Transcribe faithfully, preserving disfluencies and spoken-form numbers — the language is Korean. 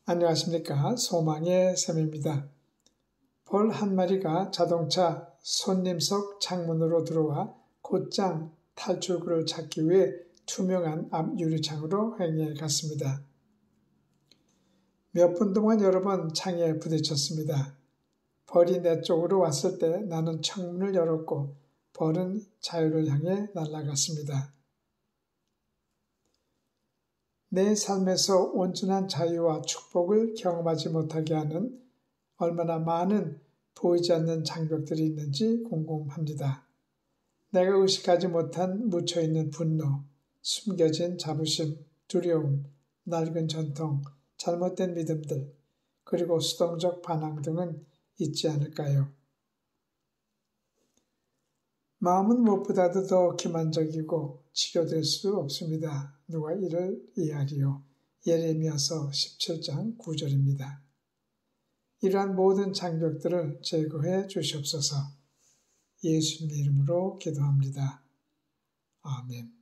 안녕하십니까. 소망의 샘입니다. 벌 한 마리가 자동차 손님석 창문으로 들어와 곧장 탈출구를 찾기 위해 투명한 앞 유리창으로 행해 갔습니다. 몇 분 동안 여러 번 창에 부딪혔습니다. 벌이 내 쪽으로 왔을 때 나는 창문을 열었고 벌은 자유를 향해 날아갔습니다. 내 삶에서 온전한 자유와 축복을 경험하지 못하게 하는 얼마나 많은 보이지 않는 장벽들이 있는지 궁금합니다. 내가 의식하지 못한 묻혀있는 분노, 숨겨진 자부심, 두려움, 낡은 전통, 잘못된 믿음들, 그리고 수동적 반항 등은 있지 않을까요? 마음은 무엇보다도 더 기만적이고 치료될 수 없습니다. 누가 이를 이해하리요? 예레미야서 십칠 장 구 절입니다. 이러한 모든 장벽들을 제거해 주시옵소서. 예수님의 이름으로 기도합니다. 아멘.